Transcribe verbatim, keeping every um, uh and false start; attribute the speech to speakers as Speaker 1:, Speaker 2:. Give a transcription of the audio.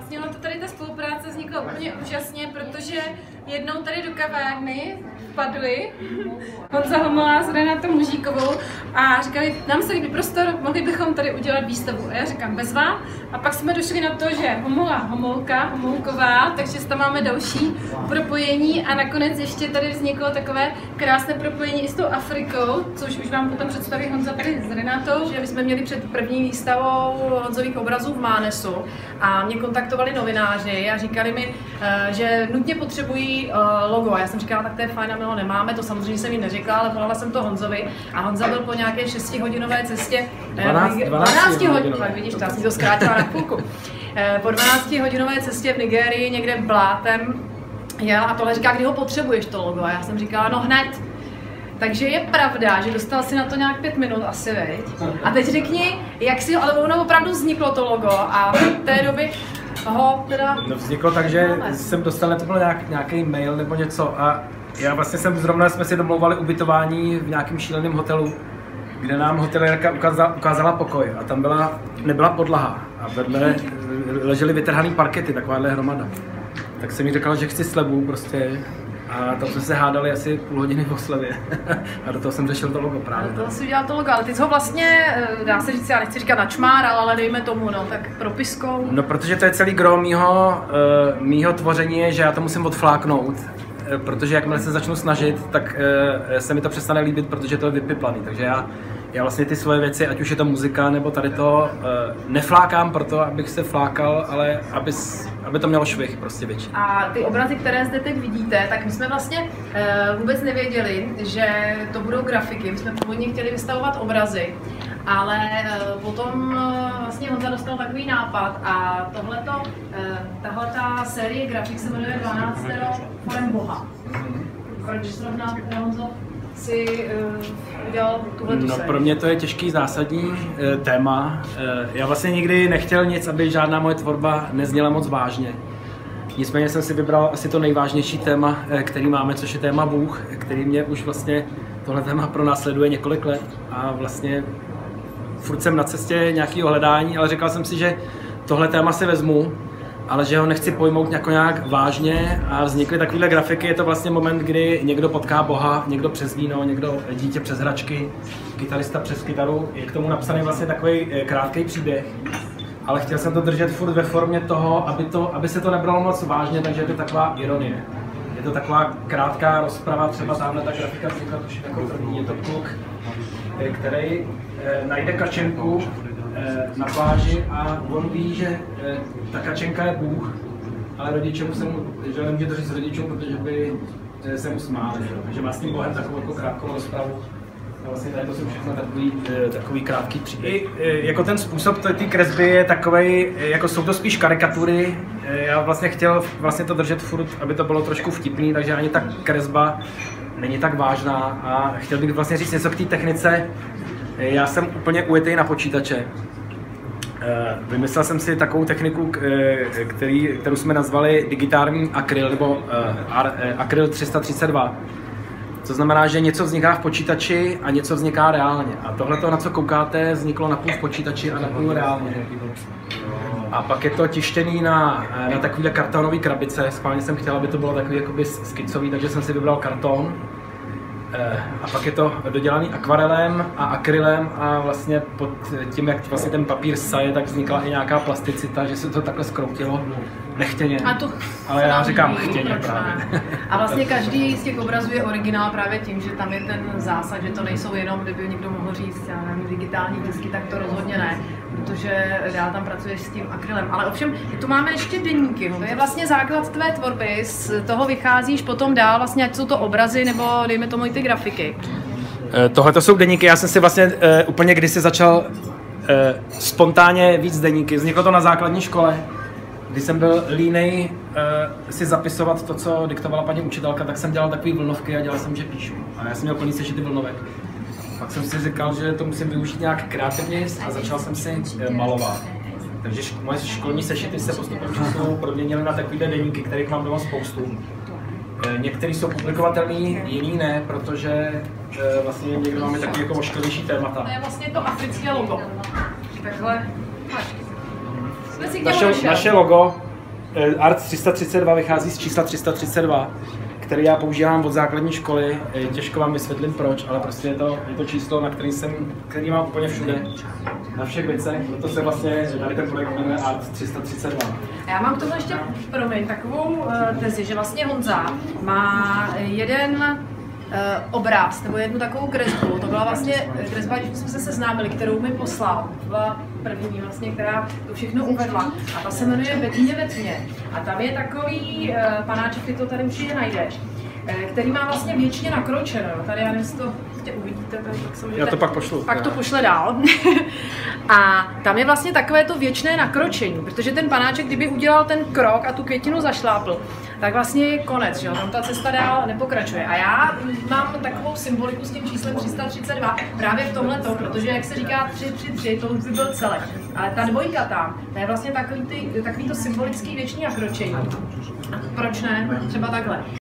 Speaker 1: vlastně ono to tady ta spolupráce vznikla úplně úžasně, protože jednou tady do kavárny vpadli Honza Homolá s Renatou Mužíkovou a říkali, nám se líbí prostor, mohli bychom tady udělat výstavu. A já říkám, bezva. A pak jsme došli na to, že Homola, Homolka, Homolková, takže tam máme další propojení a nakonec ještě tady vzniklo takové krásné propojení i s tou Afrikou, což už vám potom představí Honza tady s Renatou.
Speaker 2: Že my jsme měli před první výstavou Honzových obrazů v Mánesu a mě kontaktovali novináři a říkali mi, že nutně potřebují logo. A já jsem říkala, tak to je fajn, a my ho nemáme, to samozřejmě jsem jim neřekla, ale volala jsem to Honzovi a Honza byl po nějaké šestihodinové cestě, dvanácti hodin, tak vidíš, já jsem to zkrátila na půlku. Po dvanáctihodinové cestě v Nigérii někde blátem jel a tohle říká, kdy ho potřebuješ to logo, a já jsem říkala, no hned. Takže je pravda, že dostal si na to nějak pět minut asi, veď? A teď řekni, jak si, ale ono opravdu vzniklo to logo a v té doby ho teda...
Speaker 3: No vzniklo tak, že jsem dostal, to byl nějak, nějaký mail nebo něco a já vlastně jsem zrovna, jsme si domlouvali ubytování v nějakém šíleném hotelu, kde nám hotelierka ukázala, ukázala pokoj a tam byla, nebyla podlaha a vedle ležely vytrhaný parkety, takováhle hromada. Tak jsem jí říkal, že chci slevu prostě. A tam jsme se hádali asi půl hodiny v Oslavě a do toho jsem řešil to logo právě.
Speaker 2: Do toho si udělal to logo, ale ty jsi ho vlastně, dá se říct, já nechci říkat načmáral, ale dejme tomu, no, tak propiskou.
Speaker 3: No protože to je celý gro mýho, uh, mýho tvoření je, že já to musím odfláknout, uh, protože jakmile se začnu snažit, tak uh, se mi to přestane líbit, protože to je vypiplaný, takže já Já vlastně ty svoje věci, ať už je to muzika nebo tady to, neflákám proto, abych se flákal, ale aby, aby to mělo švih prostě větší.
Speaker 2: A ty obrazy, které zde teď vidíte, tak my jsme vlastně vůbec nevěděli, že to budou grafiky. My jsme původně chtěli vystavovat obrazy, ale potom vlastně Honza dostal takový nápad a tohleto, tahleta série grafik se jmenuje dvanáctero forem Boha. Proč zrovna, Honzo, si uh, udělal tuhletu
Speaker 3: No
Speaker 2: sérii?
Speaker 3: pro mě to je těžký zásadní uh, téma. Uh, já vlastně nikdy nechtěl nic, aby žádná moje tvorba nezněla moc vážně. Nicméně jsem si vybral asi to nejvážnější téma, uh, který máme, což je téma Bůh, který mě už vlastně tohle téma pronásleduje několik let a vlastně furt jsem na cestě nějakého hledání, ale říkal jsem si, že tohle téma si vezmu, ale že ho nechci pojmout jako nějak vážně a vznikly takovéhle grafiky. Je to vlastně moment, kdy někdo potká Boha, někdo přes víno, někdo dítě přes hračky, kytarista přes kytaru. Je k tomu napsaný vlastně takový krátký příběh, ale chtěl jsem to držet furt ve formě toho, aby, to, aby se to nebralo moc vážně, takže je to taková ironie. Je to taková krátká rozprava, třeba tamhle ta grafika vznikla tuším jako první. Je to kluk, který eh, najde kačenku na pláži a on ví, že ta kačenka je Bůh, ale rodiče mu se mu, že nemůže to říct rodičům, protože by se mu smáli, takže má s tím Bohem takovou jako krátkou rozpravu. A vlastně tady to jsou všechno takový, takový krátký příběh. Jako ten způsob té kresby je takovej, jako jsou to spíš karikatury. Já vlastně chtěl vlastně to držet furt, aby to bylo trošku vtipný, takže ani ta kresba není tak vážná a chtěl bych vlastně říct něco k té technice. Já jsem úplně ujetý na počítače. Vymyslel jsem si takovou techniku, který, kterou jsme nazvali digitální akryl, nebo akryl tři sta třicet dva. To znamená, že něco vzniká v počítači a něco vzniká reálně. A tohle, na co koukáte, vzniklo napůl v počítači a napůl reálně. A pak je to tištěný na, na takovýhle kartonové krabice. Schválně jsem chtěl, aby to bylo takový jakoby skicový, takže jsem si vybral karton. A pak je to dodělaný akvarelem a akrylem a vlastně pod tím, jak vlastně ten papír saje, tak vznikla i nějaká plasticita, že se to takhle skroutilo nechtěně.
Speaker 2: A to
Speaker 3: ale já říkám chtěně právě.
Speaker 2: A vlastně každý z těch obrazů je originál právě tím, že tam je ten zásah, že to nejsou jenom, kdyby někdo mohl říct, já nevím, digitální disky, tak to rozhodně ne, protože dál tam pracuješ s tím akrylem. Ale ovšem, tu máme ještě deníky, to je vlastně základ tvé tvorby, z toho vycházíš potom dál, vlastně ať jsou to obrazy nebo dejme tomu i ty grafiky.
Speaker 3: Tohle to jsou deníky, já jsem si vlastně uh, úplně kdysi začal uh, spontánně víc deníky, vzniklo to na základní škole. Když jsem byl línej uh, si zapisovat to, co diktovala paní učitelka, tak jsem dělal takové vlnovky a dělal jsem, že píšu. A já jsem měl plný sešity vlnovek. Pak jsem si říkal, že to musím využít nějak kreativně a začal jsem si uh, malovat. Takže šk- moje školní sešity se postupem času proměnily na takové deníky, kterých mám doma spoustu. Uh, některý jsou publikovatelný, jiný ne, protože uh, vlastně někdo máme takový jako ošklivější témata.
Speaker 2: To je vlastně to africké logo. Takhle.
Speaker 3: Naše, naše logo Art tři sta třicet dva vychází z čísla tři sta třicet dva, který já používám od základní školy. Těžko vám vysvětlím proč, ale prostě je to, je to číslo, na který jsem, který mám úplně všude, na všech věcech. Proto se vlastně tady ten projekt jmenuje Art tři sta třicet dva.
Speaker 2: Já mám k tomu ještě, promiň, takovou uh, tezi, že vlastně Honza má jeden uh, obraz, nebo jednu takovou kresbu, to byla vlastně kresba, když jsme se seznámili, kterou mi poslal, byla první vlastně, která to všechno uvedla, a ta se jmenuje Ve tmě, ve tmě. A tam je takový uh, panáček, ty to tady určitě najdeš, který má vlastně věčně nakročeno. Tady, já nevím, jestli to tě uvidíte, tady, tak se můžete,
Speaker 3: já to pak pošlu.
Speaker 2: Pak to pošle dál. A tam je vlastně takové to věčné nakročení, protože ten panáček, kdyby udělal ten krok a tu květinu zašlápl, tak vlastně je konec, že jo? Tam ta cesta dál nepokračuje. A já mám takovou symboliku s tím číslem tři sta třicet dva právě v tomhletom, protože jak se říká tři tři tři, to už by byl celek. Ale ta dvojka tam, to je vlastně takový, ty, takový to symbolický věčný nakročení. A proč ne? Třeba takhle.